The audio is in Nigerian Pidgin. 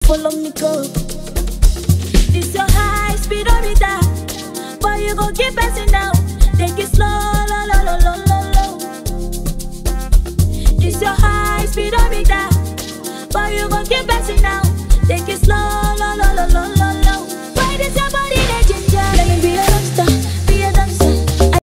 follow me go. This your high speedometer, but you gon' keep passing now. Take it slow, low, low, low, low, low, low. This your high speedometer, but you gon' keep passing now.